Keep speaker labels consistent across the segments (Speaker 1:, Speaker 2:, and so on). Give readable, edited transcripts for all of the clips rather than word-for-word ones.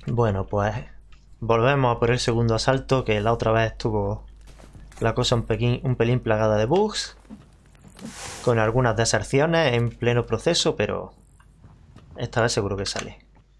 Speaker 1: Bueno, pues volvemos a por el segundo asalto, que la otra vez estuvo la cosa un pelín plagada de bugs, con algunas deserciones en pleno proceso, pero esta vez seguro que sale.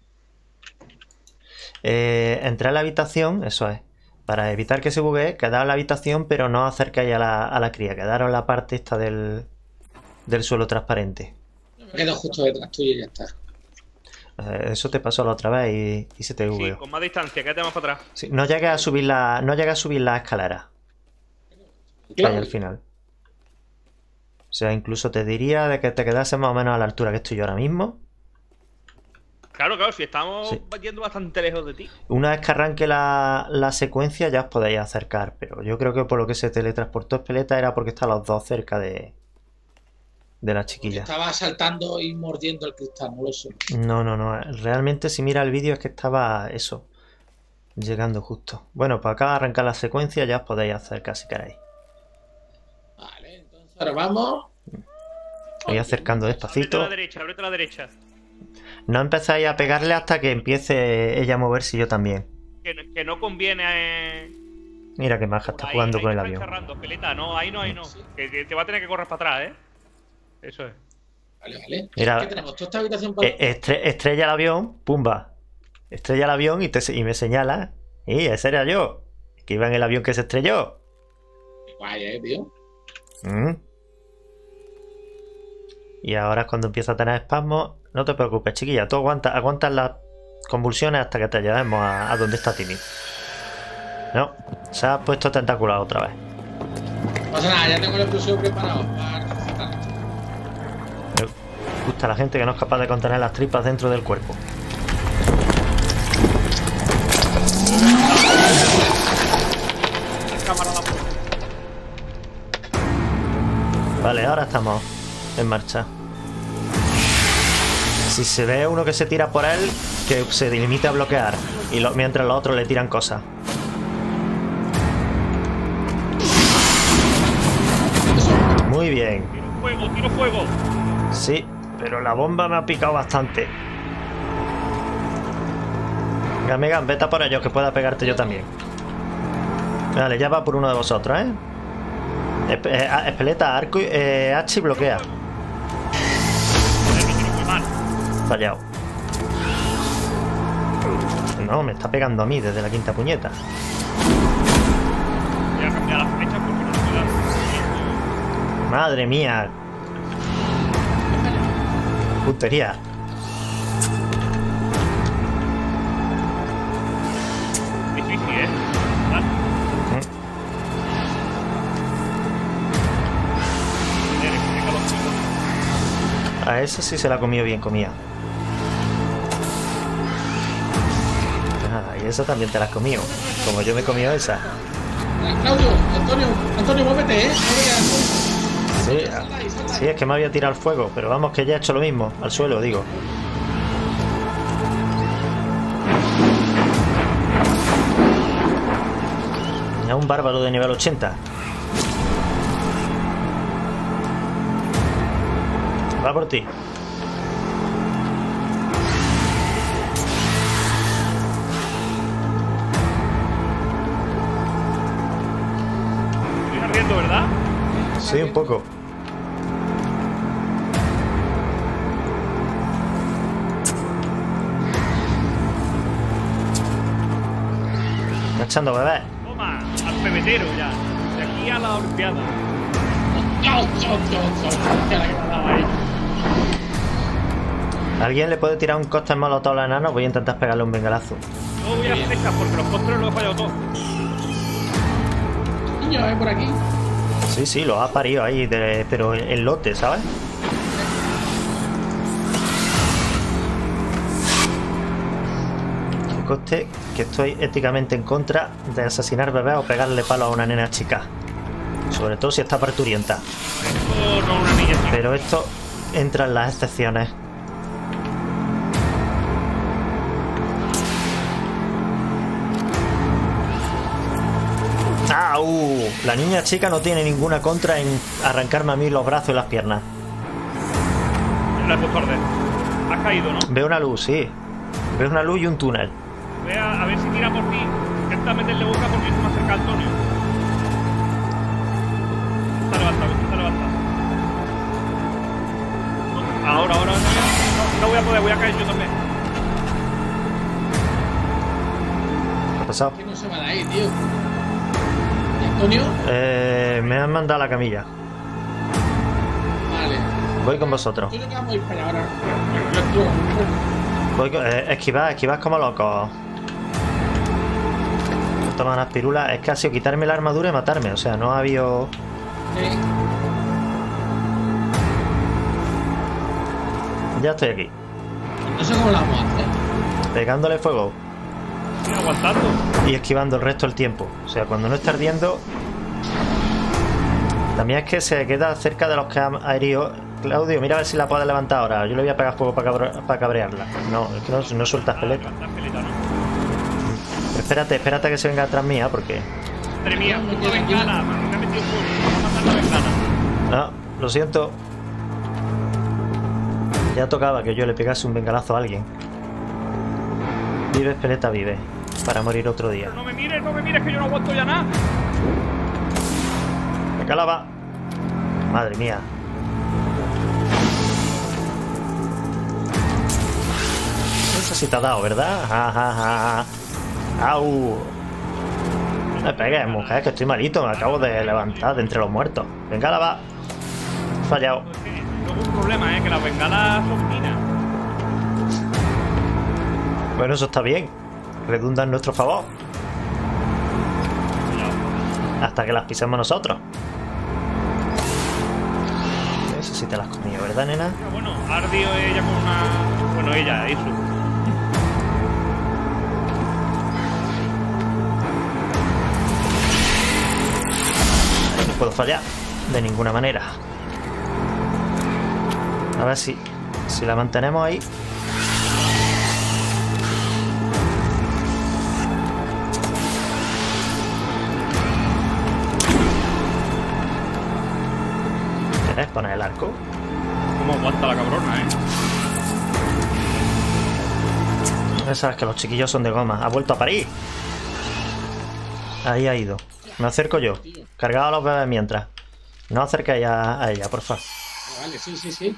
Speaker 1: Entré a la habitación, eso es, para evitar que se buguee, quedaros en la habitación, pero no acercáis a la cría, quedaros en la parte esta del suelo transparente.
Speaker 2: Me quedo justo detrás tuyo y ya está.
Speaker 1: Eso te pasó la otra vez y se te bugueó.
Speaker 3: Sí, con más distancia, quédate más para atrás.
Speaker 1: Sí, no llegues a subir la escalera.
Speaker 2: Claro.
Speaker 1: Ahí al final. O sea, incluso te diría de que te quedases más o menos a la altura que estoy yo ahora mismo.
Speaker 3: Claro, claro, si estamos
Speaker 1: Sí.
Speaker 3: yendo bastante lejos de ti.
Speaker 1: Una vez que arranque la secuencia ya os podéis acercar, pero yo creo que por lo que se teletransportó Espeleta era porque están los dos cerca de la chiquilla.
Speaker 2: Estaba saltando y mordiendo el cristal, no lo sé.
Speaker 1: No. Realmente si mira el vídeo es que estaba eso, llegando justo. Bueno, pues acá arrancar la secuencia ya os podéis acercar si queréis.
Speaker 2: Vale, entonces ahora vamos.
Speaker 1: Voy acercando despacito.
Speaker 3: Ábrete a la derecha.
Speaker 1: No empezáis a pegarle hasta que empiece ella a moverse y yo también.
Speaker 3: Que no conviene.
Speaker 1: Mira que maja está jugando con el avión.
Speaker 3: Cerrando, Peleta. No, ahí no. Que te va a tener que correr para atrás, Eso es.
Speaker 2: Vale.
Speaker 1: Mira,
Speaker 2: ¿Qué tenemos? ¿Toda esta habitación para...?
Speaker 1: estrella el avión, pumba. Estrella el avión y me señala. Y ese era yo. Que iba en el avión que se estrelló.
Speaker 2: Guay, tío.
Speaker 1: Y ahora es cuando empieza a tener espasmos. No te preocupes, chiquilla. Tú aguantas las convulsiones hasta que te llevemos a donde está Timmy. No, se ha puesto tentacular otra vez.
Speaker 2: No pasa nada, ya tengo el explosivo preparado para resucitar.
Speaker 1: Me gusta la gente que no es capaz de contener las tripas dentro del cuerpo. Vale, ahora estamos en marcha. Si se ve uno que se tira por él, que se limite a bloquear. Y mientras los otros le tiran cosas. Muy bien.
Speaker 3: Tiro fuego.
Speaker 1: Sí, pero la bomba me ha picado bastante. Venga, Megan, vete a por ellos, que pueda pegarte yo también. Vale, ya va por uno de vosotros, Espeleta, arco y H y bloquea. Fallado. No, me está pegando a mí desde la quinta puñeta.
Speaker 3: Voy a cambiar la flecha porque no me da.
Speaker 1: Madre mía. Puntería.
Speaker 3: Difícil, Vale.
Speaker 1: A esa sí se la ha comido bien comida. Ah, y esa también te la has comido. Como yo me he comido esa.
Speaker 2: Claudio, Antonio, muévete,
Speaker 1: Sí, es que me había tirado al fuego, pero vamos que ya he hecho lo mismo, al suelo, digo. Es un bárbaro de nivel 80. Va por ti.
Speaker 3: Estoy ardiendo, ¿verdad?
Speaker 1: Sí, un poco. Está echando bebé.
Speaker 3: Toma, al pebetero ya. De aquí a la Olimpiada.
Speaker 1: ¿Alguien le puede tirar un cóctel molotov a los enanos? Voy a intentar pegarle un bengalazo.
Speaker 3: No voy a frescas porque los postres los he fallado todos.
Speaker 2: Niño, por aquí.
Speaker 1: Sí, lo ha parido ahí, pero en lote, ¿sabes? Que conste que estoy éticamente en contra de asesinar bebés o pegarle palo a una nena chica. Sobre todo si está parturienta.
Speaker 3: No, una niña chica.
Speaker 1: Pero esto entra en las excepciones. ¡Au! La niña chica no tiene ninguna contra en arrancarme a mí los brazos y las piernas.
Speaker 3: La he puesto a arder. Has caído, ¿no?
Speaker 1: Veo una luz, sí. Veo una luz y un túnel.
Speaker 3: Ve a ver si tira por ti. Intenta meterle boca porque es más cerca a Antonio. Está levantado. Ahora. No voy a poder, voy a caer yo también.
Speaker 1: ¿Qué ha pasado?
Speaker 2: Que no se va de ahí, tío. ¿Y Antonio?
Speaker 1: Me han mandado a la camilla.
Speaker 2: Vale.
Speaker 1: Voy con vosotros.
Speaker 2: Yo creo que vamos a ir para allá ahora.
Speaker 1: Voy con, esquivad como locos. Toma unas pirulas. Es que ha sido quitarme la armadura y matarme. O sea, no ha habido...
Speaker 2: Sí.
Speaker 1: Ya estoy aquí.
Speaker 2: No sé cómo la vamos a hacer.
Speaker 1: Pegándole fuego.
Speaker 3: Estoy aguantando.
Speaker 1: Y esquivando el resto del tiempo. O sea, cuando no está ardiendo... También es que se queda cerca de los que ha herido. Claudio, mira a ver si la puedes levantar ahora. Yo le voy a pegar fuego para cabrearla. No, es que no sueltas peleta. Espérate que se venga atrás mía, porque...
Speaker 3: Madre mía, una ventana. Me ha metido fuego. Vamos a matar la ventana.
Speaker 1: No, lo siento. Ya tocaba que yo le pegase un bengalazo a alguien. Vive, Peleta, vive. Para morir otro día.
Speaker 3: Pero no me mires, que yo no aguanto ya nada.
Speaker 1: Venga, lava. Madre mía. Eso sí te ha dado, ¿verdad? Ja. ¡Au! No me pegues, mujer, que estoy malito. Me acabo de levantar de entre los muertos. Venga, lava. Fallado.
Speaker 3: Luego un problema, que las bengalas son minas.
Speaker 1: Bueno, eso está bien. Redunda en nuestro favor. Hasta que las pisemos nosotros. Eso sí te las has comido, ¿verdad, nena?
Speaker 3: Bueno, ha ardido ella con una... Bueno, ella, eso.
Speaker 1: No puedo fallar. De ninguna manera. A ver si la mantenemos ahí. ¿Quieres poner el arco?
Speaker 3: ¿Cómo aguanta la cabrona,
Speaker 1: Ya sabes que los chiquillos son de goma. Ha vuelto a parir. Ahí ha ido. Me acerco yo. Cargado a los bebés mientras. No acerquéis a ella, por favor.
Speaker 2: Vale, sí.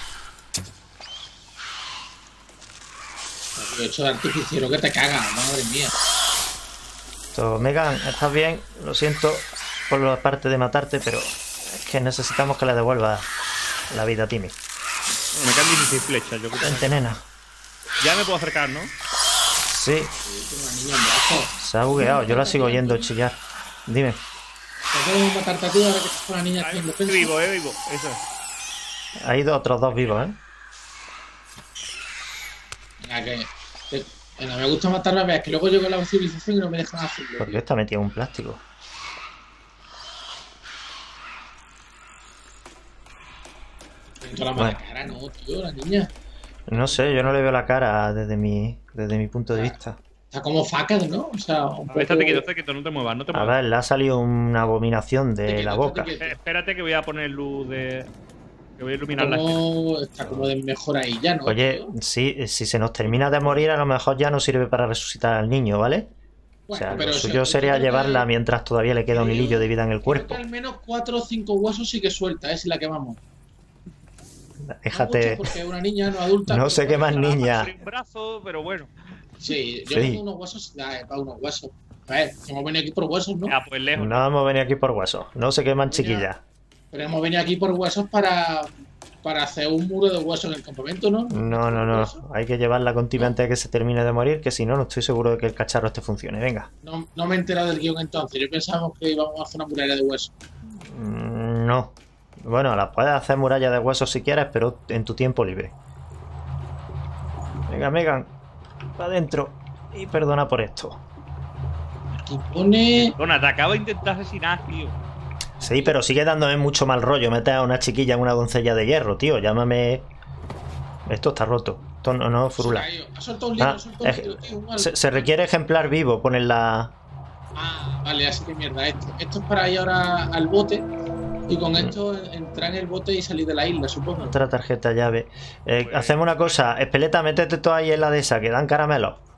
Speaker 2: He hecho de artificiero que te caga, madre mía.
Speaker 1: Megan, ¿estás bien? Lo siento por la parte de matarte, pero es que necesitamos que le devuelva la vida a Timmy.
Speaker 3: Me quedan 16 flechas, yo creo.
Speaker 1: Vente, nena.
Speaker 3: Ya me puedo acercar, ¿no?
Speaker 1: Sí. Se ha bugueado, yo la sigo oyendo chillar. Dime.
Speaker 2: ¿Por qué matarte a ti ahora que estás con la niña aquí en defensa?
Speaker 3: Vivo, vivo. Eso es.
Speaker 1: Ha ido otros dos vivos, ¿eh?
Speaker 2: Venga, que no me gusta matar bebés, que luego llego a la civilización y no me dejan hacerlo.
Speaker 1: ¿Por qué está metido en un plástico?
Speaker 2: Toda la mala cara, no, tío, la niña.
Speaker 1: No sé, yo no le veo la cara desde mi punto de vista.
Speaker 2: Está como faca, ¿no? O sea, un poco...
Speaker 3: Estate quieto, no te muevas, no te
Speaker 1: A
Speaker 3: muevas.
Speaker 1: ver, le ha salido una abominación de la boca.
Speaker 3: Espérate que voy a poner luz de... Que voy a iluminar la
Speaker 2: escena. Está como de mejor ahí ya, ¿no?
Speaker 1: Oye, si se nos termina de morir, a lo mejor ya no sirve para resucitar al niño, ¿vale?
Speaker 2: Bueno,
Speaker 1: o sea,
Speaker 2: pero
Speaker 1: lo suyo sería llevarla mientras todavía le queda un hilillo de vida en el cuerpo.
Speaker 2: Al menos 4 o 5 huesos sí que suelta, si la quemamos.
Speaker 1: Déjate.
Speaker 2: No porque es una niña, no adulta.
Speaker 1: No sé qué más niña.
Speaker 3: Un brazo, pero bueno.
Speaker 2: Sí, yo tengo unos huesos, para unos huesos. A ver, hemos venido aquí por huesos, ¿no?
Speaker 3: Ya, pues lejos.
Speaker 1: No hemos venido aquí por huesos. No se queman chiquillas.
Speaker 2: Pero hemos venido aquí por huesos para hacer un muro de huesos en el campamento, ¿no?
Speaker 1: No. Hay que llevarla contigo antes de que se termine de morir, que si no, no estoy seguro de que el cacharro este funcione. Venga.
Speaker 2: No me he enterado del guión entonces. Yo pensaba que íbamos a hacer una muralla de huesos.
Speaker 1: No. Bueno, la puedes hacer muralla de huesos si quieres, pero en tu tiempo libre. Venga, Megan. Para adentro. Y perdona por esto.
Speaker 2: Aquí pone...
Speaker 3: Bueno, te acabo de intentar asesinar, tío.
Speaker 1: Sí, pero sigue dándome mucho mal rollo meter a una chiquilla en una doncella de hierro, tío. Llámame... Esto está roto. Esto no furula.
Speaker 2: Ha soltado un libro, tío.
Speaker 1: Se requiere ejemplar vivo, ponerla...
Speaker 2: Ah, vale, así que mierda. Esto es para ir ahora al bote. Y con esto entrar en el bote y salir de la isla, supongo.
Speaker 1: Otra tarjeta llave. Hacemos una cosa. Espeleta, métete tú ahí en la de esa, que dan caramelos.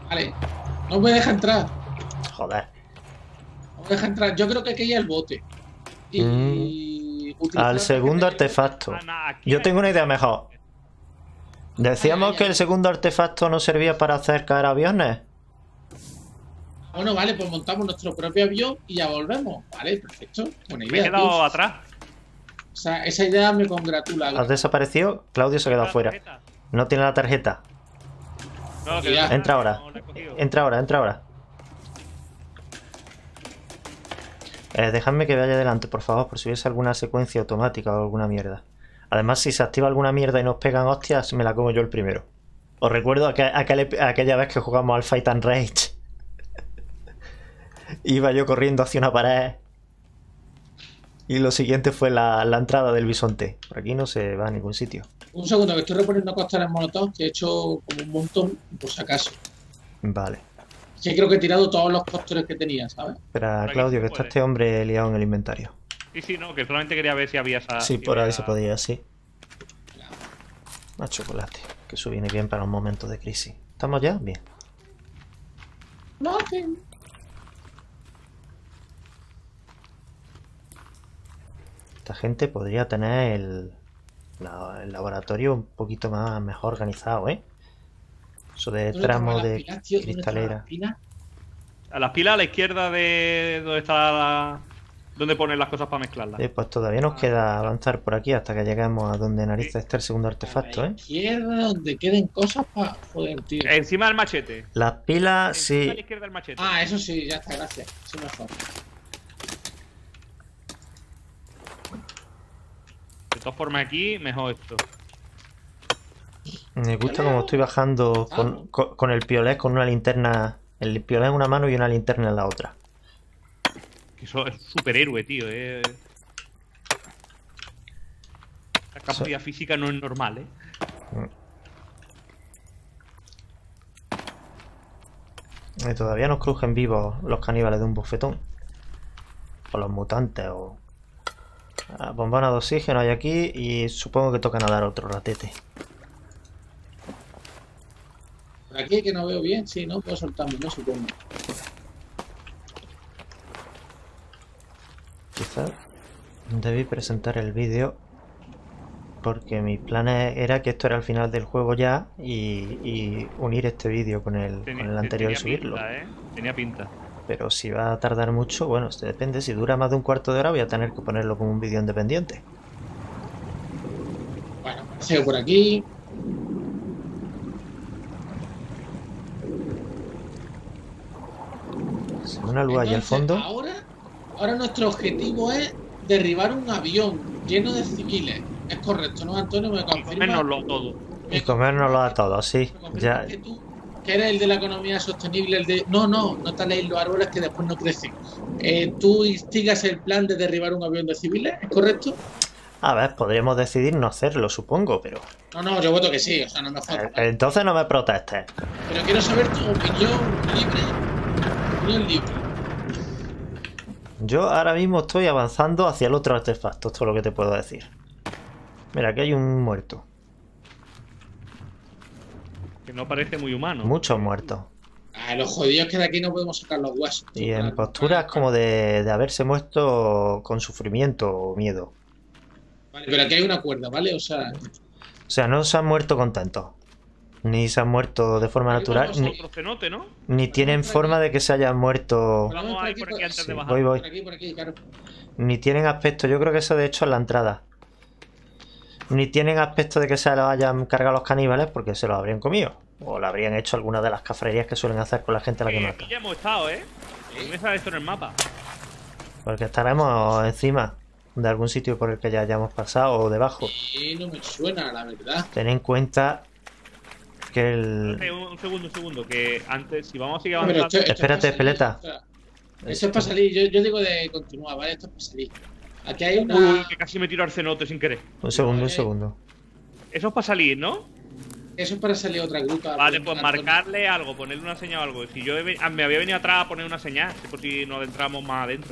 Speaker 2: Vale. No me deja entrar.
Speaker 1: Joder.
Speaker 2: No me deja entrar. Yo creo que aquí hay el bote. Y...
Speaker 1: Al segundo artefacto.
Speaker 3: Aquí
Speaker 1: Yo tengo una idea mejor. Decíamos que el segundo artefacto no servía para hacer caer aviones.
Speaker 2: Bueno, vale, pues montamos nuestro propio avión y ya volvemos. Vale, perfecto. Buena idea.
Speaker 3: Me he quedado
Speaker 2: tío.
Speaker 3: atrás.
Speaker 2: O sea, esa idea me congratula.
Speaker 1: ¿Has desaparecido? Claudio se ha quedado
Speaker 3: La
Speaker 1: fuera.
Speaker 3: tarjeta.
Speaker 1: No tiene la tarjeta.
Speaker 3: No, que
Speaker 2: Ya.
Speaker 3: no,
Speaker 1: Entra ahora.
Speaker 3: no la he cogido.
Speaker 1: Entra ahora, entra ahora. Dejadme que vaya adelante, por favor, por si hubiese alguna secuencia automática o alguna mierda. Además, si se activa alguna mierda y nos pegan hostias, me la como yo el primero. Os recuerdo aquella vez que jugamos al Fight and Rage. Iba yo corriendo hacia una pared. Y lo siguiente fue la entrada del bisonte. Por aquí no se va a ningún sitio.
Speaker 2: Un segundo, que estoy reponiendo cócteles molotov, que he hecho como un montón, por si acaso.
Speaker 1: Vale.
Speaker 2: Sí, creo que he tirado todos los cócteles que tenía, ¿sabes?
Speaker 1: Espera,
Speaker 3: Por aquí
Speaker 1: Claudio,
Speaker 3: se
Speaker 1: que está
Speaker 3: puede.
Speaker 1: este hombre liado en el inventario.
Speaker 3: Sí, no, que solamente quería ver si había esa.
Speaker 1: Sí,
Speaker 3: si
Speaker 1: por ahí
Speaker 3: había-
Speaker 1: se podía, sí. Más chocolate, que eso viene bien para un momento de crisis. ¿Estamos ya? Bien.
Speaker 2: No, que...
Speaker 1: Esta gente podría tener el laboratorio un poquito más mejor organizado, ¿eh? Eso de
Speaker 2: ¿Dónde
Speaker 1: tramo
Speaker 2: estaban las
Speaker 1: de
Speaker 2: pilas, tío? ¿Dónde estaban
Speaker 1: cristalera.
Speaker 2: las pilas?
Speaker 3: A las pilas a la izquierda de donde está la. Donde ponen las cosas para mezclarlas.
Speaker 1: Pues todavía nos queda avanzar por aquí hasta que lleguemos a donde narices está el segundo
Speaker 2: A
Speaker 1: artefacto,
Speaker 2: la
Speaker 1: ¿eh?
Speaker 2: izquierda, donde queden cosas para... Joder, tío.
Speaker 3: Encima del machete.
Speaker 1: Las pilas,
Speaker 3: Encima a la
Speaker 1: sí.
Speaker 3: izquierda del machete.
Speaker 2: Ah, eso sí, ya está, gracias. Sí, mejor.
Speaker 3: De todas formas, aquí, mejor esto.
Speaker 1: Me gusta como estoy bajando con el piolet con una linterna. El piolet en una mano y una linterna en la otra.
Speaker 3: Que eso es un superhéroe, tío. La capacidad física no es normal,
Speaker 1: Y todavía nos crujen vivos los caníbales de un bofetón. O los mutantes, o... bombona de oxígeno hay aquí y supongo que toca nadar otro ratete.
Speaker 2: Por aquí que no veo bien, sí, ¿no? Puedo soltarme, no supongo.
Speaker 1: Quizás debí presentar el vídeo porque mi plan era que esto era el final del juego ya y unir este vídeo con el anterior y subirlo.
Speaker 3: Tenía pinta.
Speaker 1: Pero si va a tardar mucho, bueno, esto depende. Si dura más de un cuarto de hora voy a tener que ponerlo como un vídeo independiente.
Speaker 2: Bueno, sigo por aquí.
Speaker 1: Se ve una luz ahí al
Speaker 2: Entonces,
Speaker 1: fondo.
Speaker 2: Ahora nuestro objetivo es derribar un avión lleno de civiles. Es correcto, ¿no, Antonio? Me
Speaker 3: Y
Speaker 2: confirma.
Speaker 3: comérnoslo todo.
Speaker 1: Y comérnoslo a todos, sí.
Speaker 2: Me confirma
Speaker 1: Ya,
Speaker 2: que tú, que eres el de la economía sostenible, el de... No taléis los árboles que después no crecen. Tú instigas el plan de derribar un avión de civiles, ¿es correcto?
Speaker 1: a ver, podríamos decidir no hacerlo, supongo, pero...
Speaker 2: No, yo voto que sí, o sea, no me jodas.
Speaker 1: Entonces no me protestes.
Speaker 2: Pero quiero saber tu opinión libre. Opinión libre.
Speaker 1: Yo ahora mismo estoy avanzando hacia el otro artefacto, esto es lo que te puedo decir. Mira, aquí hay un muerto.
Speaker 3: Que no parece muy humano.
Speaker 1: Muchos muertos.
Speaker 2: Los jodidos que de aquí no podemos sacar los huesos.
Speaker 1: Y en posturas como de haberse muerto con sufrimiento o miedo.
Speaker 2: Vale, pero aquí hay una cuerda, ¿vale? O sea,
Speaker 1: O sea, no se han muerto contentos. Ni se han muerto de forma
Speaker 2: Ahí
Speaker 1: natural,
Speaker 2: vamos a
Speaker 3: Otro cenote, ¿no?
Speaker 1: ni tienen forma de que se hayan muerto.
Speaker 3: Vamos a ir por aquí antes
Speaker 1: Sí,
Speaker 3: de bajar.
Speaker 1: voy.
Speaker 2: por aquí, claro.
Speaker 1: Ni tienen aspecto, yo creo que eso de hecho es la entrada. Ni tienen aspecto de que se lo hayan cargado los caníbales porque se lo habrían comido. O lo habrían hecho alguna de las cafrerías que suelen hacer con la gente a la que mata.
Speaker 3: Aquí ya hemos estado, No me sale esto en el mapa.
Speaker 1: Porque estaremos encima de algún sitio por el que ya hayamos pasado o debajo.
Speaker 2: Sí, no me suena, la verdad.
Speaker 1: Ten en cuenta que el...
Speaker 3: Un segundo, que antes, si vamos a seguir
Speaker 2: Pero
Speaker 3: avanzando...
Speaker 1: Espérate,
Speaker 2: es para salir,
Speaker 1: Peleta.
Speaker 2: o sea, eso es para salir, yo digo de continuar, ¿vale? Esto es para salir. Aquí hay una...
Speaker 3: Uy, que casi me tiro al cenote sin querer.
Speaker 1: Un segundo, un segundo.
Speaker 3: Eso es para salir, ¿no?
Speaker 2: Eso es para salir otra gruta.
Speaker 3: Vale, pues marcarle algo, ponerle una señal o algo. Si yo me había venido atrás a poner una señal, por si nos adentramos más adentro.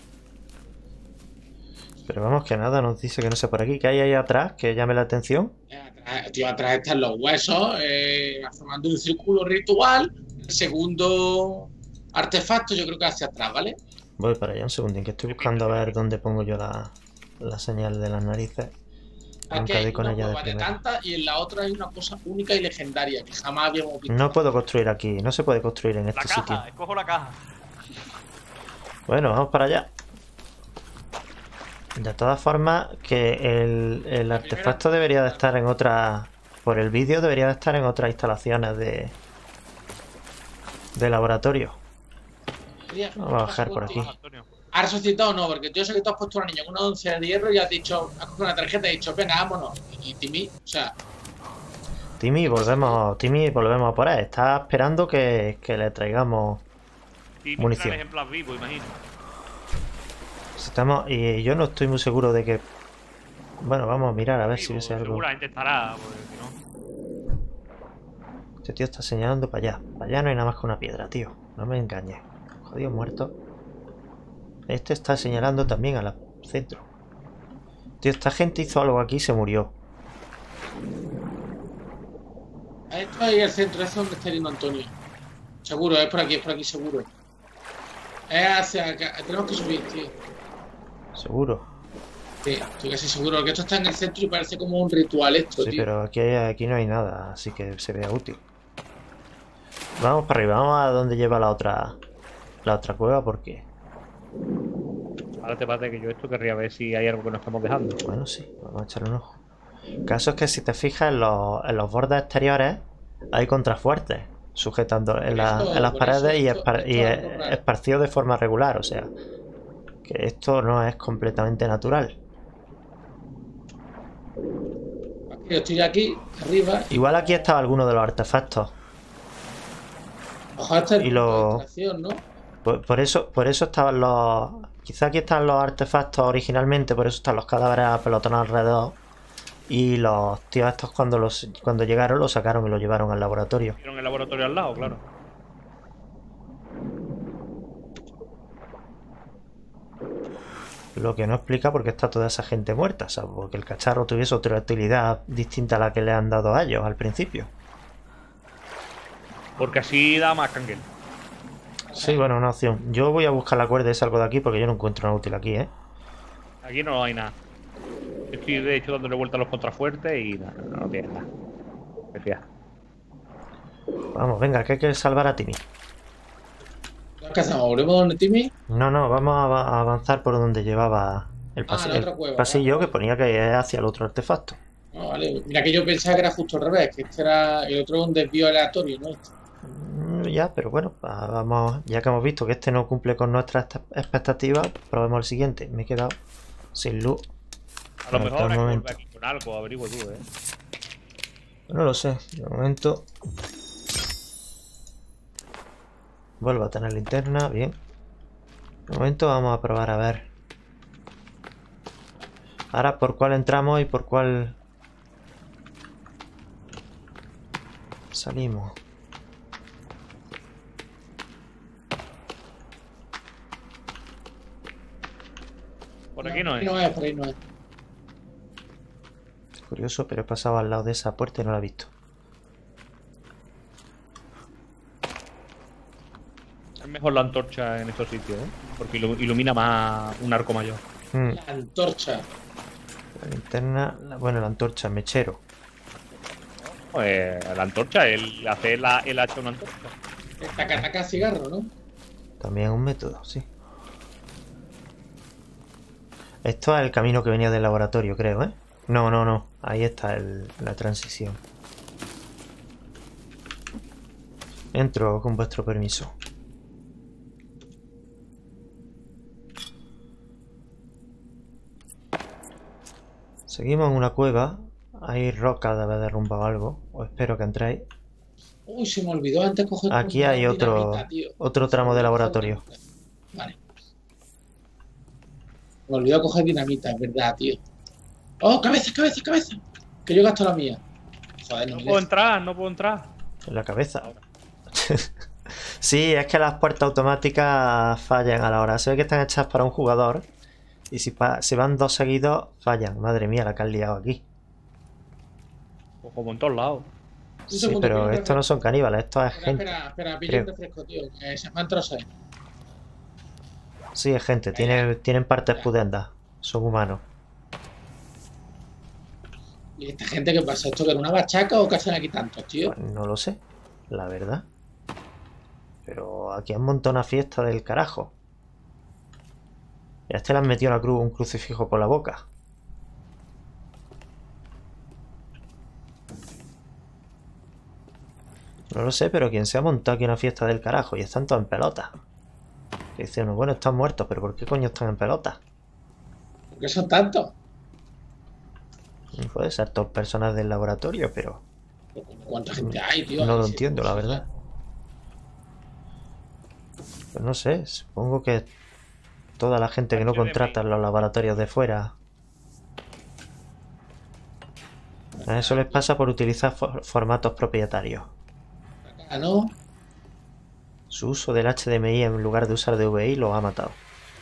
Speaker 1: Pero vamos, que nada, nos dice que no sé por aquí. ¿Qué hay ahí atrás? Que llame la atención.
Speaker 2: Tío, atrás están los huesos, formando un círculo ritual. segundo artefacto, yo creo que hacia atrás, ¿vale?
Speaker 1: Voy para allá un segundín, que estoy buscando a ver dónde pongo yo la señal de las narices.
Speaker 2: Aquí
Speaker 1: Nunca di
Speaker 2: hay
Speaker 1: con
Speaker 2: una
Speaker 1: ella de
Speaker 2: cueva de
Speaker 1: primera.
Speaker 2: tantas y en la otra hay una cosa única y legendaria que jamás habíamos visto.
Speaker 1: No puedo construir aquí, no se puede construir en
Speaker 4: La
Speaker 1: este sitio.
Speaker 4: caja, escojo la caja.
Speaker 1: Bueno, vamos para allá. De todas formas, que el artefacto debería de estar en otra... Por el vídeo debería de estar en otras instalaciones de laboratorio. Vamos a bajar por aquí.
Speaker 3: Antonio.
Speaker 2: ¿Has resucitado o no? Porque yo sé que tú has puesto a una niña con una oncea de hierro y has dicho, has cogido una tarjeta y has dicho, venga, vámonos. Y Timmy, o sea,
Speaker 1: Timmy, volvemos a por él. Está esperando que le traigamos
Speaker 3: Y
Speaker 1: munición.
Speaker 3: ejemplos vivos, imagino.
Speaker 1: Y yo no estoy muy seguro de que... Bueno, vamos a mirar a ver si
Speaker 3: Vivo,
Speaker 1: ves algo.
Speaker 3: seguramente estará, porque si no.
Speaker 1: Este tío está señalando para allá. Para allá no hay nada más que una piedra, tío. No me engañes. Jodido muerto. Este está señalando también al centro. Tío, esta gente hizo algo aquí y se murió.
Speaker 2: esto es el centro, es donde está yendo Antonio. Seguro, es por aquí seguro. Es hacia acá, tenemos que subir, tío.
Speaker 1: Seguro.
Speaker 2: Sí, estoy casi seguro que esto está en el centro y parece como un ritual esto,
Speaker 1: Sí,
Speaker 2: tío.
Speaker 1: pero aquí no hay nada, así que se vea útil. Vamos para arriba, vamos a donde lleva la otra cueva, porque...
Speaker 3: Ahora te parece que yo esto querría ver si hay algo que nos estamos dejando.
Speaker 1: Bueno, sí, vamos a echarle un ojo. El caso es que si te fijas en los bordes exteriores hay contrafuertes sujetando en las
Speaker 2: por
Speaker 1: paredes y,
Speaker 2: eso, esto es algo raro.
Speaker 1: esparcido de forma regular, o sea, que esto no es completamente natural.
Speaker 2: Yo estoy aquí, arriba.
Speaker 1: Igual aquí estaba alguno de los artefactos.
Speaker 2: Ojalá está el
Speaker 1: y
Speaker 2: punto
Speaker 1: lo-
Speaker 2: de extracción, ¿no?
Speaker 1: Por eso estaban los... Quizá aquí están los artefactos originalmente, por eso están los cadáveres apelotonados alrededor. Y los tíos estos cuando llegaron lo sacaron y lo llevaron al laboratorio.
Speaker 3: Vieron el laboratorio al lado, claro.
Speaker 1: Lo que no explica por qué está toda esa gente muerta, salvo que el cacharro tuviese otra utilidad distinta a la que le han dado a ellos al principio.
Speaker 3: Porque así da más canguel.
Speaker 1: Sí, bueno, una opción. Yo voy a buscar la cuerda y salgo de aquí porque yo no encuentro nada útil aquí, ¿eh?
Speaker 3: Aquí no hay nada. Estoy de hecho dándole vuelta a los contrafuertes y nada, no tiene nada. Me fía.
Speaker 1: Vamos, venga, que hay que salvar a Timmy.
Speaker 2: ¿Qué hacemos? ¿Volvemos donde Timmy?
Speaker 1: No, vamos a avanzar por donde llevaba el,
Speaker 2: la otra cueva,
Speaker 1: pasillo
Speaker 2: vale.
Speaker 1: que ponía que es hacia el otro artefacto.
Speaker 2: No, vale. Mira que yo pensaba que era justo al revés, que este era el otro un desvío aleatorio, ¿no?
Speaker 1: Ya, pero bueno, vamos, ya que hemos visto que este no cumple con nuestras expectativas, probemos el siguiente. Me he quedado sin luz.
Speaker 3: A lo
Speaker 1: Por
Speaker 3: mejor
Speaker 1: el
Speaker 3: habrá que
Speaker 1: momento.
Speaker 3: volver aquí con algo, averigüe tú,
Speaker 1: No lo sé, de momento. Vuelvo a tener linterna, bien. De momento vamos a probar a ver. Ahora por cuál entramos y por cuál salimos.
Speaker 3: Por aquí no es.
Speaker 2: Por ahí no es.
Speaker 1: Curioso, pero he pasado al lado de esa puerta y no la he visto.
Speaker 3: Es mejor la antorcha en estos sitios, ¿eh? Porque ilumina más un arco mayor.
Speaker 2: La antorcha.
Speaker 1: La linterna, bueno, la antorcha, el mechero.
Speaker 3: Pues la antorcha, el hacer el hacha una antorcha.
Speaker 2: Taca cigarro, ¿no?
Speaker 1: También es un método, sí. Esto es el camino que venía del laboratorio, creo, ¿eh? No. Ahí está la transición. Entro con vuestro permiso. Seguimos en una cueva. Hay roca de haber derrumbado algo. O espero que entréis.
Speaker 2: Uy, se me olvidó antes coger.
Speaker 1: Aquí hay
Speaker 2: dinamita, tío.
Speaker 1: otro tramo de laboratorio.
Speaker 2: Vale. Me olvidó coger dinamita, es verdad, tío. ¡Oh, cabeza! Que yo gasto la mía. Joder,
Speaker 3: No
Speaker 2: no
Speaker 3: puedo entrar, no puedo entrar.
Speaker 1: En la cabeza. Sí, es que las puertas automáticas fallan a la hora. Se ve que están hechas para un jugador. Y si van dos seguidos, fallan. Madre mía, la que han liado aquí.
Speaker 3: Pues como en todos lados.
Speaker 2: Un
Speaker 1: Sí,
Speaker 2: segundo,
Speaker 1: pero
Speaker 2: pillo un
Speaker 1: estos no son caníbales, esto es
Speaker 2: Espera,
Speaker 1: gente.
Speaker 2: espera, pillo un
Speaker 1: creo.
Speaker 2: refresco, tío. Se me han trozado.
Speaker 1: Sí, es gente,
Speaker 2: Venga.
Speaker 1: tienen partes
Speaker 2: Ya.
Speaker 1: pudendas. Son humanos.
Speaker 2: ¿Y esta gente qué pasa? ¿Esto que era una bachaca o qué hacen aquí tantos, tío?
Speaker 1: Pues no lo sé, la verdad. Pero aquí han montado una fiesta del carajo. Y a este le han metido un crucifijo por la boca. No lo sé, pero quien se ha montado aquí una fiesta del carajo y están todos en pelota. Que dice uno, bueno, están muertos, pero ¿por qué coño están en pelota?
Speaker 2: ¿Por qué son tantos?
Speaker 1: Puede ser todas personas del laboratorio, pero
Speaker 2: ¿Cuánta gente hay, tío?
Speaker 1: no
Speaker 2: Hay
Speaker 1: lo
Speaker 2: siete
Speaker 1: entiendo, la
Speaker 2: personas.
Speaker 1: verdad. Pues no sé, supongo que toda la gente que no contrata en los laboratorios de fuera. A eso les pasa por utilizar formatos propietarios.
Speaker 2: Acá, ¿no?
Speaker 1: Su uso del HDMI en lugar de usar DVI los ha matado.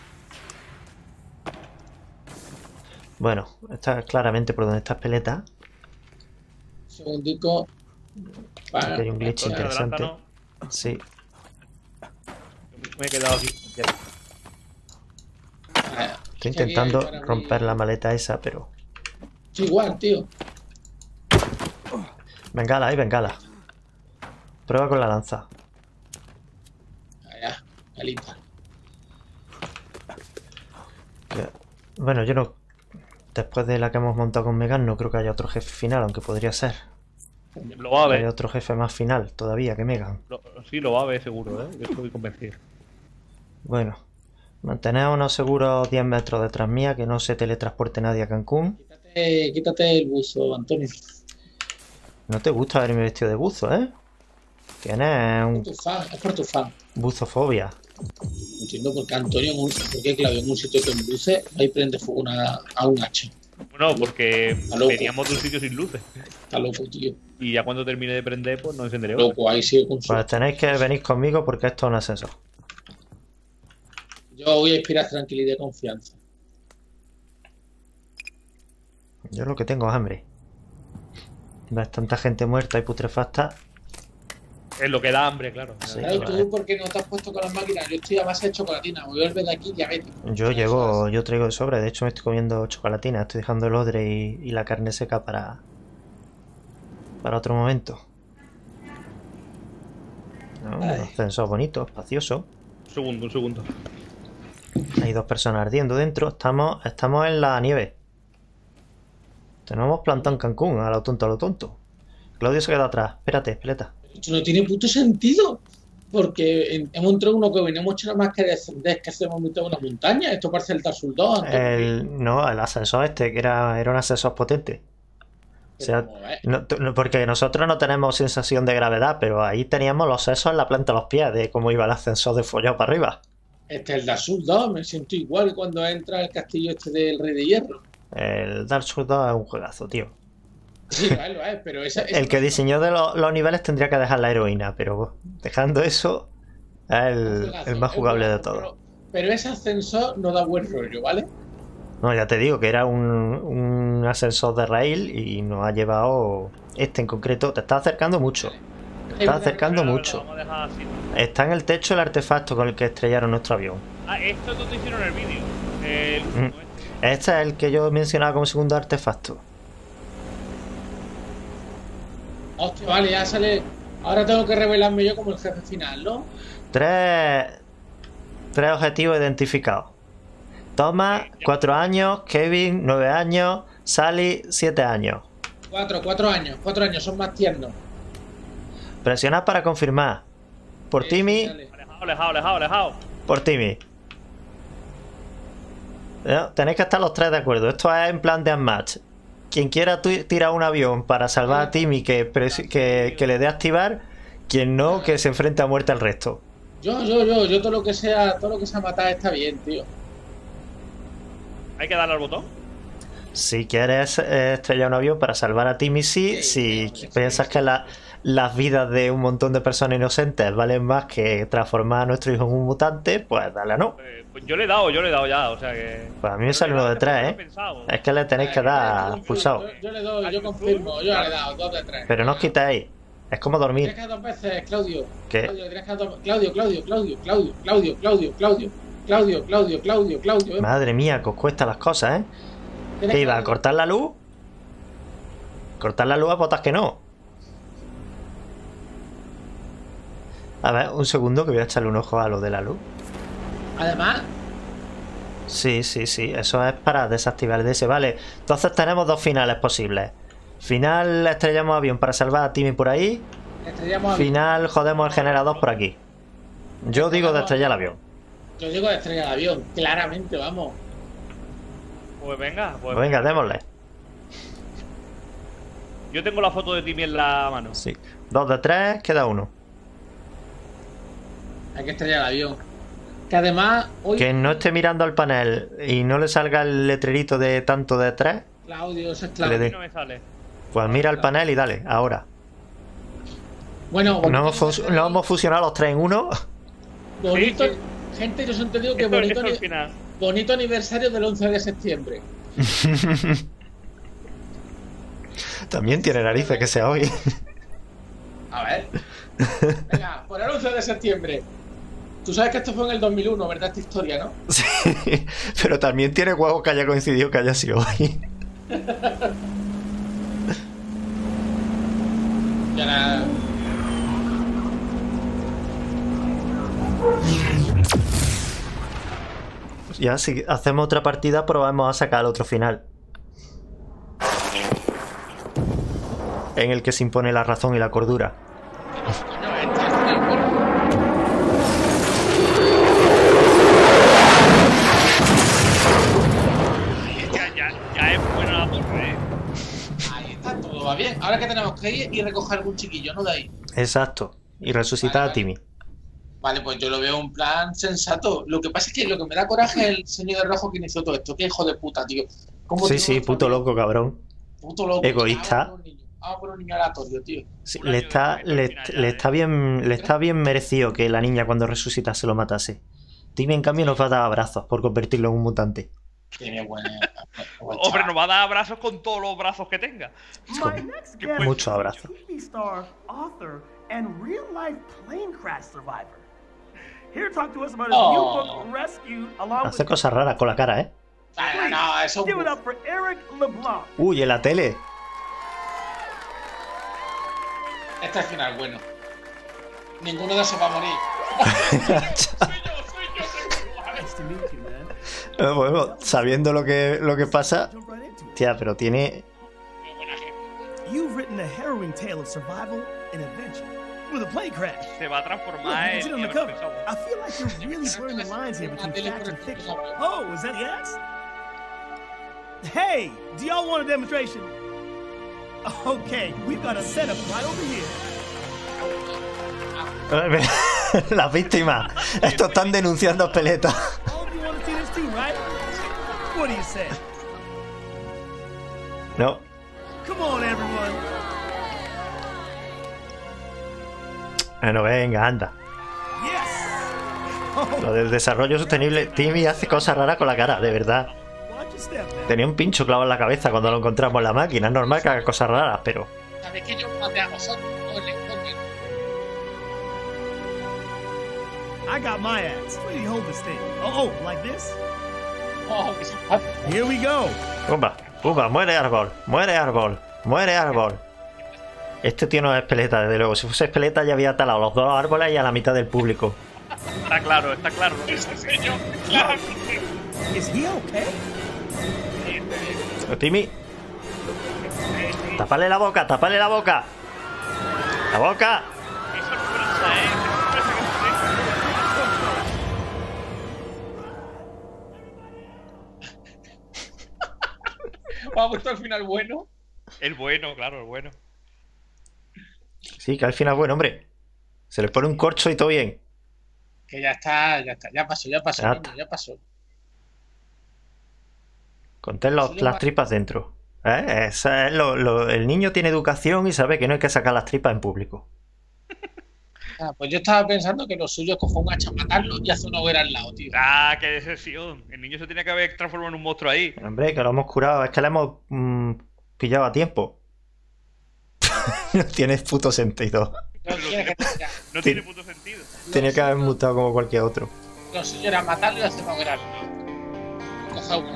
Speaker 1: Bueno, esta es claramente por donde está Espeleta.
Speaker 2: Un segundico. Para...
Speaker 1: Aquí hay un glitch
Speaker 3: Entonces,
Speaker 1: interesante.
Speaker 3: adelanta,
Speaker 1: Sí,
Speaker 3: Me he quedado aquí.
Speaker 1: estoy intentando romper la maleta esa, pero...
Speaker 2: Sí, igual, tío.
Speaker 1: Bengala, hay bengala. Prueba con la lanza.
Speaker 2: Allá, calita.
Speaker 1: Bueno, yo no... Después de la que hemos montado con Megan, no creo que haya otro jefe final, aunque podría ser.
Speaker 3: Lo va a
Speaker 1: Hay
Speaker 3: ver.
Speaker 1: otro jefe más final todavía que Megan.
Speaker 3: Sí, lo va a ver seguro, ¿eh? Yo estoy convencido.
Speaker 1: Bueno, mantened a unos seguros 10 metros detrás mía, que no se teletransporte nadie a Cancún.
Speaker 2: Quítate el buzo, Antonio.
Speaker 1: No te gusta haberme vestido de buzo, ¿eh? Tienes
Speaker 2: Es
Speaker 1: un
Speaker 2: por tu fan, es por tu fan.
Speaker 1: buzofobia.
Speaker 2: No entiendo por qué Antonio, por qué Claudio en un sitio con luces, ahí prende fuego a un hacha.
Speaker 3: Bueno, porque
Speaker 2: Está loco.
Speaker 3: veníamos de un sitio sin luces.
Speaker 2: Está loco, tío.
Speaker 3: Y ya cuando termine de prender, pues no encenderé otra.
Speaker 2: Loco, ahí sigue con su...
Speaker 1: Pues tenéis que venir conmigo porque esto es un ascensor.
Speaker 2: Yo voy a inspirar tranquilidad y confianza.
Speaker 1: Yo lo que tengo es hambre. Ves tanta gente muerta y putrefacta.
Speaker 3: Es lo que da hambre, claro.
Speaker 1: Sí.
Speaker 2: Claro,
Speaker 1: vale.
Speaker 2: tú, ¿por qué no te has puesto con las máquinas? Yo estoy a base de chocolatina. Voy a volver de aquí diabético.
Speaker 1: Yo traigo de sobra. De hecho, me estoy comiendo chocolatina. Estoy dejando el odre y la carne seca para otro momento. No, un
Speaker 2: Ay.
Speaker 1: ascensor bonito, espacioso.
Speaker 3: Un segundo.
Speaker 1: Hay dos personas ardiendo dentro. Estamos en la nieve. Tenemos plantado en Cancún, a lo tonto, a lo tonto. Claudio se queda atrás. Espérate, espérate.
Speaker 2: Esto no tiene puto sentido. Porque hemos entrado uno que venimos hecho nada más que descender, que hacemos mitad de una montaña. Esto parece el Dark Souls 2.
Speaker 1: No, el ascensor este, que era un ascensor potente. O sea, porque nosotros no tenemos sensación de gravedad, pero ahí teníamos los sesos en la planta de los pies de cómo iba el ascensor de follado para arriba.
Speaker 2: Este es el Dark Souls 2. Me siento igual que cuando entra el castillo este del Rey de Hierro.
Speaker 1: El Dark Souls 2 es un juegazo, tío.
Speaker 2: Sí, lo es, pero
Speaker 1: El que diseñó de los niveles tendría que dejar la heroína, pero dejando eso, es el más jugable de todos.
Speaker 2: Pero ese ascensor no da buen rollo, ¿vale?
Speaker 1: No, ya te digo que era un ascensor de rail y nos ha llevado este en concreto. Te está acercando mucho. Te está acercando mucho.
Speaker 3: Vamos a dejar así.
Speaker 1: Está en el techo el artefacto con el que estrellaron nuestro avión.
Speaker 3: Ah, esto es donde hicieron el vídeo. El último, este.
Speaker 1: Este es el que yo mencionaba como segundo artefacto.
Speaker 2: Hostia, vale, ya sale. Ahora tengo que revelarme yo como el jefe final, ¿no?
Speaker 1: Tres objetivos identificados. Thomas, 4 años. Kevin, 9 años. Sally, 7 años.
Speaker 2: 4 años. 4 años, son más tiernos.
Speaker 1: Presionad para confirmar. Por Timmy.
Speaker 2: Dale.
Speaker 3: Alejado.
Speaker 1: Por Timmy. No, tenéis que estar los tres de acuerdo. Esto es en plan de unmatch. Quien quiera tirar un avión para salvar a Timmy que le dé a activar. Quien no, que se enfrente a muerte al resto.
Speaker 2: Yo todo lo que sea matar está bien, tío.
Speaker 3: Hay que darle al botón.
Speaker 1: Si quieres estrellar un avión para salvar a Timmy, sí. Si piensas que las vidas de un montón de personas inocentes valen más que transformar a nuestro hijo en un mutante, pues dale a no.
Speaker 3: Pues yo le he dado ya, o sea que...
Speaker 1: Pues a mí me sale uno de 3, ¿eh? Es que le tenéis que dar pulsado.
Speaker 2: Yo le doy, yo confirmo, yo le he dado 2 de 3.
Speaker 1: Pero no os quitéis. Es como
Speaker 2: Tienes
Speaker 1: dormir.
Speaker 2: que dar 2 veces, Claudio.
Speaker 1: ¿Qué?
Speaker 2: Claudio, tienes que dar Claudio, Claudio, Claudio, Claudio, Claudio, Claudio, Claudio, Claudio, Claudio, Claudio, Claudio. ven.
Speaker 1: Madre mía, que os cuesta las cosas, ¿eh?
Speaker 2: Tienes
Speaker 1: ¿Qué
Speaker 2: que
Speaker 1: iba? ¿A
Speaker 2: dar-
Speaker 1: cortar la luz? Cortar la luz a botas que no. A ver, un segundo que voy a echarle un ojo a lo de la luz.
Speaker 2: Además,
Speaker 1: Sí, sí, sí, eso es para desactivar el DS. Vale, entonces tenemos 2 finales posibles. Final, estrellamos avión para salvar a Timmy por ahí.
Speaker 2: estrellamos a...
Speaker 1: Final, jodemos el generador por aquí. Yo digo de estrellar el avión.
Speaker 2: Yo digo de estrella el avión, claramente, vamos.
Speaker 3: Pues venga, pues
Speaker 1: Venga, démosle.
Speaker 3: yo tengo la foto de Timmy en la mano.
Speaker 1: Sí. 2 de 3, queda 1.
Speaker 2: Hay que estrellar el avión. Que además, hoy...
Speaker 1: Que no esté mirando al panel y no le salga el letrerito de tanto de 3,
Speaker 2: Claudio, eso es
Speaker 1: Le
Speaker 2: Claudio.
Speaker 3: A mí
Speaker 1: dé.
Speaker 3: no me sale.
Speaker 1: pues mira el panel y dale, ahora.
Speaker 2: Bueno,
Speaker 1: No hemos fusionado los 3 en uno.
Speaker 2: bonito,
Speaker 3: Sí,
Speaker 2: gente, yo os he entendido que
Speaker 3: Esto,
Speaker 2: bonito,
Speaker 3: esto al final.
Speaker 2: bonito aniversario del 11 de septiembre.
Speaker 1: También tiene narices que sea hoy.
Speaker 2: A ver. Venga, por el 11 de septiembre. Tú sabes que esto fue en el 2001, ¿verdad? Esta historia, ¿no?
Speaker 1: Sí, pero también tiene huevos que haya coincidido que haya sido hoy.
Speaker 2: Ya la...
Speaker 1: Ya si hacemos otra partida probamos a sacar el otro final. En el que se impone la razón y la cordura.
Speaker 2: Coño, este es el bueno.
Speaker 3: Ya es buena la torre,
Speaker 2: Ahí está, todo va bien. Ahora que tenemos que ir y recoger algún chiquillo, ¿no? De ahí.
Speaker 1: Exacto. Y resucitar
Speaker 2: Vale,
Speaker 1: a Timmy.
Speaker 2: Vale, pues yo lo veo un plan sensato. Lo que pasa es que lo que me da coraje es el señor de rojo que inició todo esto. Qué hijo de puta, tío. ¿Cómo
Speaker 1: Sí,
Speaker 2: tiene
Speaker 1: sí,
Speaker 2: nuestro
Speaker 1: puto
Speaker 2: amigo?
Speaker 1: loco, cabrón.
Speaker 2: Puto loco.
Speaker 1: Egoísta.
Speaker 2: Vamos por un niño aleatorio, tío.
Speaker 1: Sí,
Speaker 3: Un año
Speaker 1: le está,
Speaker 3: de momento al final ya,
Speaker 1: le está bien, le está bien merecido que la niña cuando resucita se lo matase. Timmy en cambio nos va a dar abrazos por convertirlo en un mutante.
Speaker 2: Tiene buen
Speaker 3: Hombre, nos va a dar abrazos con todos los brazos que tenga.
Speaker 4: My next guest
Speaker 1: Mucho
Speaker 4: is a
Speaker 1: abrazo.
Speaker 4: TV star, author, and real-life plane crash survivor. Here to talk to us about his new
Speaker 2: Oh.
Speaker 4: book, Rescue, along
Speaker 1: Hace
Speaker 4: with...
Speaker 1: cosas raras con la cara, ¿eh?
Speaker 2: No, eso
Speaker 4: Give it up for Eric LeBlanc.
Speaker 1: Uy, en la tele.
Speaker 2: este es el final bueno. Ninguno de esos va a morir.
Speaker 4: Nice to meet you, man.
Speaker 1: Bueno, sabiendo lo que pasa.
Speaker 4: Jump right into it.
Speaker 1: Tía, pero tiene.
Speaker 4: You've written a harrowing tale of survival and adventure with a plane crash.
Speaker 3: Se va a
Speaker 4: Look,
Speaker 3: transformar
Speaker 4: you can see it on
Speaker 3: en
Speaker 4: the cover.
Speaker 3: pensado.
Speaker 4: I feel like you're really blurring the lines here between fact and fiction. Oh, is that the axe? Hey, do y'all want a demonstration? Okay, we've got a setup right over here.
Speaker 1: Las víctimas. Estos están denunciando a Peleta.
Speaker 4: All of you want to see this too, right? What do you say?
Speaker 1: No.
Speaker 4: Come on, everyone.
Speaker 1: Bueno, venga, anda.
Speaker 4: Yes. Oh,
Speaker 1: Lo del desarrollo sostenible. Timmy hace cosas raras con la cara, de verdad.
Speaker 4: watch your step now.
Speaker 1: Tenía un pincho clavado en la cabeza cuando lo encontramos en la máquina. Es normal que haga cosas raras, pero.
Speaker 2: ¿Sabéis que yo os maté a vosotros?
Speaker 4: I got my axe. Where do you hold this thing? Oh, like this?
Speaker 2: Oh, qué simpático.
Speaker 4: Here we go.
Speaker 1: ¡Pumba! ¡Pumba! ¡Muere árbol! ¡Muere árbol! ¡Muere árbol! Este tío no es Peleta, desde luego. Si fuese Peleta ya había talado los 2 árboles y a la mitad del público.
Speaker 3: Está claro, está claro.
Speaker 2: Ese señor, claramente.
Speaker 4: Is he okay?
Speaker 1: Timmy. ¡Tápale la boca! ¡Tápale la boca! ¡La boca!
Speaker 3: Qué sorpresa, ¿eh? Qué sorpresa
Speaker 2: ¿Os ha gustado el final bueno?
Speaker 3: que el bueno, claro, el bueno.
Speaker 1: Sí, que al final, bueno, hombre. Se le pone un corcho y todo bien.
Speaker 2: Que ya está, ya pasó,
Speaker 1: Ya
Speaker 2: niño,
Speaker 1: está.
Speaker 2: ya pasó.
Speaker 1: Contén
Speaker 2: Eso es lo
Speaker 1: las
Speaker 2: más-
Speaker 1: tripas dentro. Esa es el niño tiene educación y sabe que no hay que sacar las tripas en público.
Speaker 2: Ah, pues yo estaba pensando que lo suyo es coger un hacha, matarlo y hacer una hoguera al lado, tío.
Speaker 3: Ah, qué decepción. El niño se tenía que haber transformado en un monstruo ahí.
Speaker 1: Hombre, que lo hemos curado. Es que le hemos pillado a tiempo. No tiene puto sentido.
Speaker 2: No tiene que tirar.
Speaker 3: No tiene puto sentido.
Speaker 1: Tenía que haber mutado como cualquier otro.
Speaker 2: No, señora, matarlo y hacemos grave. Coja uno.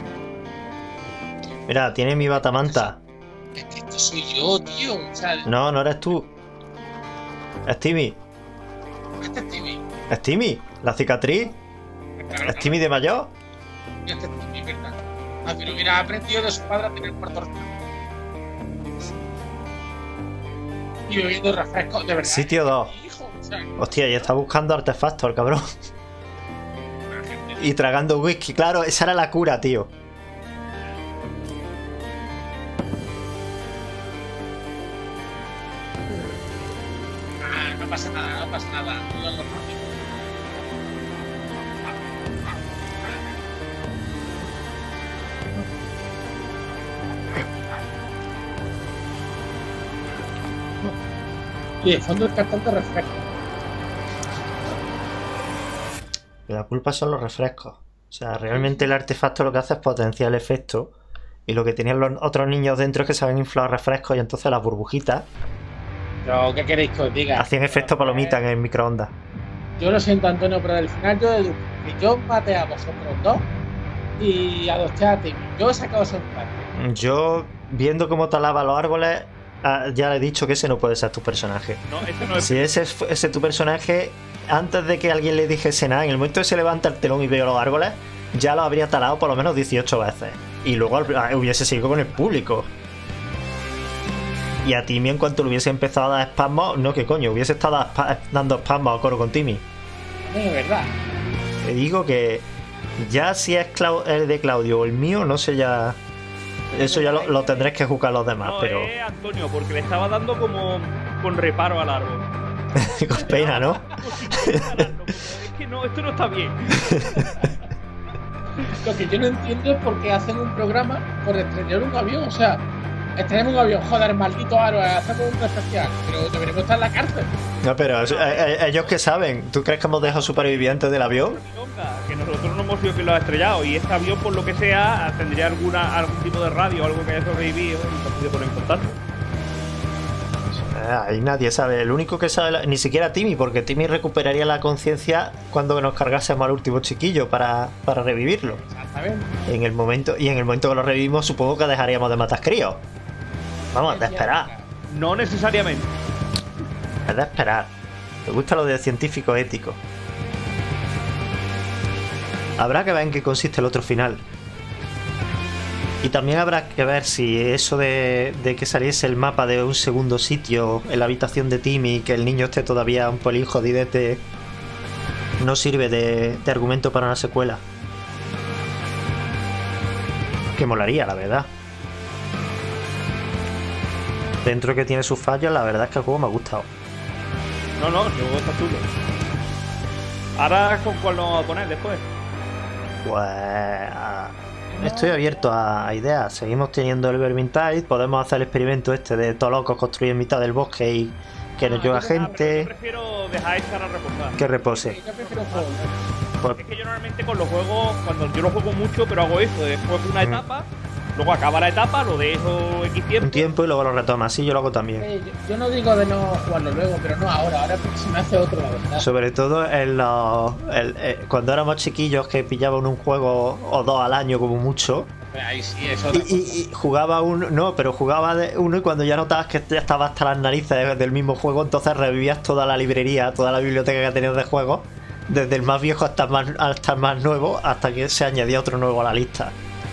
Speaker 1: Mira, tiene mi batamanta.
Speaker 2: Es que esto soy yo, tío. O sea,
Speaker 1: No, no eres tú. Es Timmy.
Speaker 2: este es Timmy.
Speaker 1: Es Timmy. La cicatriz. Es Timmy de mayor.
Speaker 2: Este es Timmy, ¿verdad? Ah, pero mira, ha aprendido de su padre a tener cuarto ordenado. Y bebiendo refrescos, de verdad.
Speaker 1: Sitio 2.
Speaker 2: Hijo, o sea,
Speaker 1: Hostia, y está buscando artefactos, el cabrón.
Speaker 2: la gente.
Speaker 1: Y tragando whisky. Claro, esa era la cura, tío.
Speaker 2: Ah, no pasa nada, no pasa nada. Todo es normal. Y de fondo el cartón de refresco.
Speaker 1: La culpa son los refrescos. O sea, realmente el artefacto lo que hace es potenciar el efecto. Y lo que tenían los otros niños dentro es que se habían inflado refrescos y entonces las burbujitas
Speaker 2: Pero, ¿qué queréis que os diga?
Speaker 1: hacían efecto palomita en el microondas.
Speaker 2: Yo lo siento, Antonio, pero al final yo deduzco que yo maté a vosotros dos y adopté a Timmy. Yo he sacado ese empate.
Speaker 1: Yo, viendo cómo talaba los árboles, ya le he dicho que ese no puede ser tu personaje.
Speaker 3: No, ese no es.
Speaker 1: Si ese es tu personaje, antes de que alguien le dijese nada, en el momento que se levanta el telón y ve los árboles, ya lo habría talado por lo menos 18 veces. Y luego hubiese seguido con el público. Y a Timmy, en cuanto le hubiese empezado a dar espasmos, no, que coño, hubiese estado dando espasmos a coro con Timmy.
Speaker 2: No es verdad.
Speaker 1: Te digo que ya si es el de Claudio o el mío, no sé ya. Eso ya lo tendréis que juzgar los demás,
Speaker 3: No,
Speaker 1: pero.
Speaker 3: es Antonio, porque le estaba dando como con reparo al árbol.
Speaker 1: Con pena, ¿no?
Speaker 3: Es que no, esto no está bien.
Speaker 2: Lo que yo no entiendo es por qué hacen un programa por estrenar un avión. O sea, estrenar un avión, joder, maldito aro, hacemos un especial. Pero deberíamos estar en la cárcel.
Speaker 1: No, pero ellos que saben. ¿Tú crees que hemos dejado supervivientes del avión?
Speaker 3: Que nosotros no hemos sido quien lo ha estrellado. Y este avión, por lo que sea, tendría algún tipo de radio o algo que haya sobrevivido y se ha podido poner en contacto.
Speaker 1: Ahí nadie sabe. El único que sabe, ni siquiera Timmy, porque Timmy recuperaría la conciencia cuando nos cargásemos al último chiquillo para revivirlo.
Speaker 2: Exactamente.
Speaker 1: En el momento que lo revivimos, supongo que dejaríamos de matar críos. Vamos, de esperar.
Speaker 3: No necesariamente.
Speaker 1: Es de esperar. Me gusta lo de científico ético. Habrá que ver en qué consiste el otro final. Y también habrá que ver si eso de que saliese el mapa de un segundo sitio en la habitación de Timmy y que el niño esté todavía un pelín jodidete no sirve de argumento para una secuela. Que molaría, la verdad. Dentro de que tiene sus fallos, la verdad es que el juego me ha gustado.
Speaker 3: No, el juego está chulo. Ahora, ¿con cuál nos vamos a poner después?
Speaker 1: Pues estoy abierto a ideas. Seguimos teniendo el Vermintide. Podemos hacer el experimento este de todos locos construir en mitad del bosque y que nos llueva
Speaker 3: Yo
Speaker 1: gente
Speaker 3: prefiero dejar esta a reposar.
Speaker 1: que repose.
Speaker 2: Yo prefiero un juego.
Speaker 1: Pues,
Speaker 3: Es que yo normalmente con los juegos, cuando yo lo juego mucho, pero hago eso, después una etapa, luego acaba la etapa, lo dejo X
Speaker 1: un
Speaker 3: tiempo.
Speaker 1: tiempo y luego lo retomas. Sí, yo lo hago también.
Speaker 2: Yo no digo de no jugarlo luego, pero no ahora. Ahora porque se me hace otro, la verdad.
Speaker 1: Sobre todo cuando éramos chiquillos que pillaban un juego o dos al año como mucho.
Speaker 2: Ahí sí, es otra cosa.
Speaker 1: Y jugaba uno, no, pero jugaba de uno y cuando ya notabas que ya estabas hasta las narices del mismo juego, entonces revivías toda la librería, toda la biblioteca que tenías de juegos, desde el más viejo hasta el más nuevo, hasta que se añadía otro nuevo a la lista.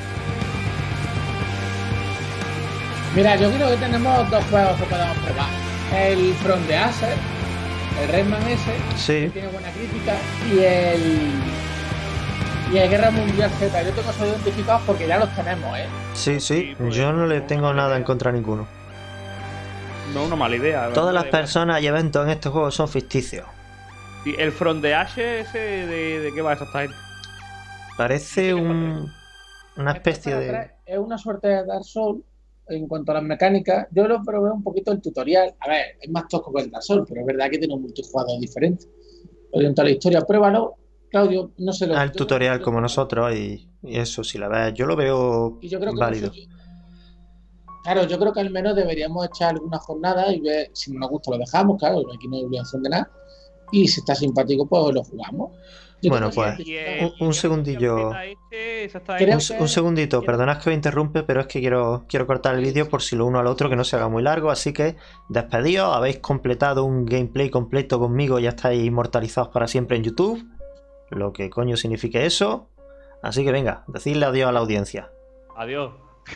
Speaker 2: Mira, yo creo que tenemos dos juegos que podemos probar. El From the Ashes, el Rayman ese, que
Speaker 1: Sí,
Speaker 2: tiene buena crítica, y el Guerra Mundial Z. Yo tengo esos identificados porque ya los tenemos, ¿eh?
Speaker 1: sí, yo no le tengo nada en contra a ninguno.
Speaker 3: No es una mala idea.
Speaker 1: Todas las personas y eventos en este juego son ficticios.
Speaker 3: Sí, el From the Ashes ese de qué va exactamente.
Speaker 1: Parece una especie de...
Speaker 2: Es una suerte de Dark Souls en cuanto a las mecánicas. Yo lo probé un poquito el tutorial. A ver, es más tosco que el Dark Souls, pero es verdad que tiene un multijugador diferente. Orienta la historia, pruébalo. Claudio, no sé lo
Speaker 1: el tutorial como nosotros y eso, si la ves, yo lo veo
Speaker 2: Y yo creo que
Speaker 1: válido.
Speaker 2: Claro, yo creo que al menos deberíamos echar alguna jornada y ver si no nos gusta lo dejamos, claro, aquí no hay obligación de nada. Y si está simpático, pues lo jugamos. Yo
Speaker 1: Bueno,
Speaker 2: tengo
Speaker 1: pues,
Speaker 2: que-
Speaker 1: un segundillo.
Speaker 2: Creo
Speaker 1: Un segundito, perdonad que os interrumpe, pero es que quiero cortar el vídeo por si lo uno al otro, que no se haga muy largo, así que despedidos, habéis completado un gameplay completo conmigo, ya estáis inmortalizados para siempre en YouTube, lo que coño signifique eso, así que venga, decidle adiós a la audiencia.
Speaker 3: Adiós.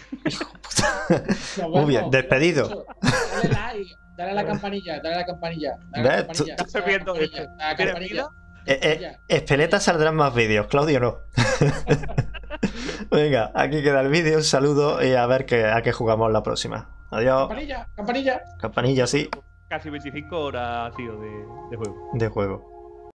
Speaker 2: Nos
Speaker 1: Muy
Speaker 2: vemos.
Speaker 1: bien, despedido.
Speaker 2: Dale like, dale a la campanilla, dale a la campanilla. Dale a la
Speaker 1: ¿Ves?
Speaker 2: campanilla,
Speaker 3: Estás
Speaker 2: dale a la
Speaker 3: viendo
Speaker 2: campanilla,
Speaker 3: esto.
Speaker 2: dale a la
Speaker 3: ¿Tienes
Speaker 2: campanilla.
Speaker 1: Espeleta saldrán más vídeos, Claudio no. Venga, aquí queda el vídeo, un saludo y a ver a qué jugamos la próxima. Adiós.
Speaker 2: Campanilla, campanilla.
Speaker 1: Campanilla, sí,
Speaker 3: Casi 25 horas ha sido de juego.
Speaker 1: de juego.